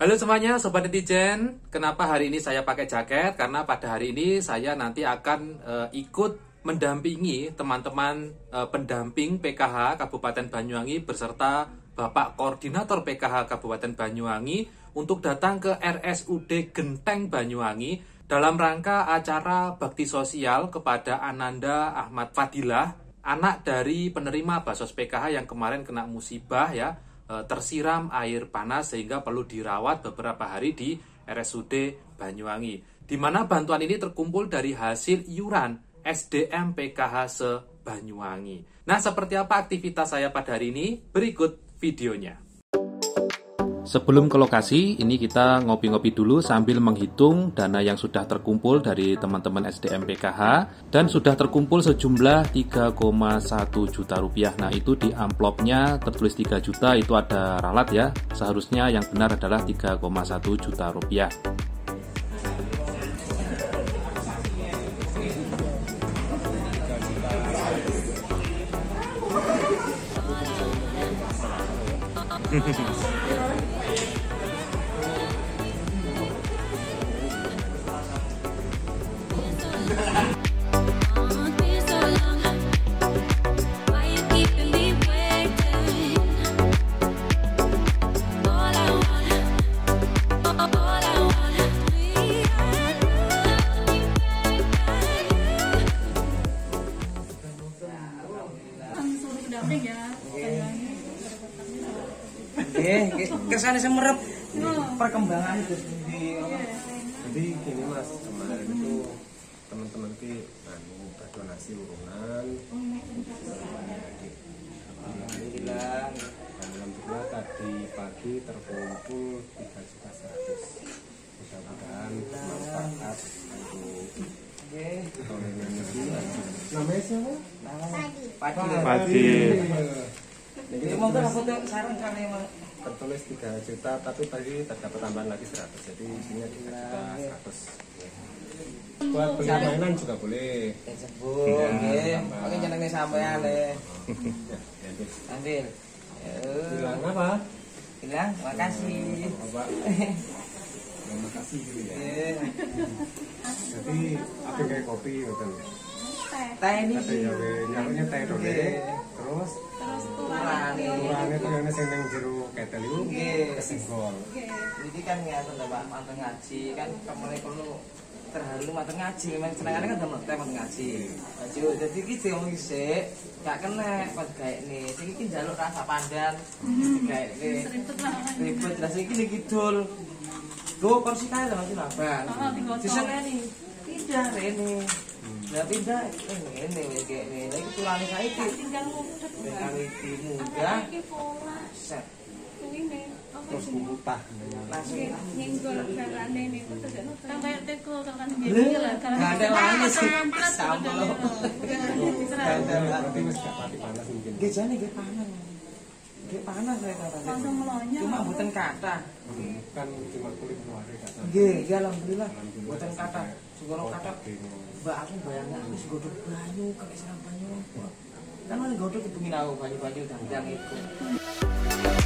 Halo semuanya Sobat Netizen, kenapa hari ini saya pakai jaket? Karena pada hari ini saya nanti akan ikut mendampingi teman-teman pendamping PKH Kabupaten Banyuwangi beserta Bapak Koordinator PKH Kabupaten Banyuwangi untuk datang ke RSUD Genteng Banyuwangi dalam rangka acara bakti sosial kepada Ananda Ahmad Fadilah, anak dari penerima Bansos PKH yang kemarin kena musibah ya, tersiram air panas sehingga perlu dirawat beberapa hari di RSUD Banyuwangi, di mana bantuan ini terkumpul dari hasil iuran SDM PKH se-Banyuwangi. Nah, seperti apa aktivitas saya pada hari ini? Berikut videonya. Sebelum ke lokasi, ini kita ngopi-ngopi dulu sambil menghitung dana yang sudah terkumpul dari teman-teman SDM PKH, dan sudah terkumpul sejumlah 3,1 juta rupiah. Nah, itu di amplopnya tertulis 3 juta, itu ada ralat ya. Seharusnya yang benar adalah 3,1 juta rupiah. Kesannya semerep perkembangan itu sendiri. Jadi gini Mas, kemarin itu teman-teman ki donasi urunan. Alhamdulillah tadi pagi terkumpul 3.100.000. Mudah-mudahan bermanfaat untuk namanya siapa? Padi. Jadi mau foto sarung kali emang tertulis 3 juta, tapi tadi terdapat tambahan lagi 100, jadi isinya 3.100.000. Buat beli mainan juga boleh. Oke, jenenge sampean le. Ambil. Bilang apa? Bilang makasih. Pak. Terima kasih gitu ya. Jadi apa kayak kopi ngoten. Teh ini. Nyarunya teh dole. Terus turane itu yang sing ning jero ketel itu kesenggol. Jadi kan ya Pak mantan ngaji kan kemarin perlu terharu mantan ngaji, memang senengannya kan udah teh mantan ngaji. Jadi iki diomong sik, gak kena pas gawe ne. Sing iki njaluk rasa pandan. Gawe ne. Ribet lah sing iki kidul. Go kursi kae lho Mas Bang. Diseneni. Pindah rene. Lah pindah ngene wis kene. Lah iki tulane saiki. Tinggal iki mudah. Set. Terus bubutah langsung nyenggol garane niku terus sampai teko kan ada lagi sih sambel. Berarti wis gak pati panas mungkin. Nggih jane nggih panas. Nggih panas saya kata. langsung melonyo. Cuma mboten kathah. Kan cuma kulit luar kata. Nggih, alhamdulillah mboten kathah. Segoro kathah. Mbak aku bayangnya aku segodok banyu kakek serang banyu. Kan mana godok itu minau banyu-banyu dandang itu.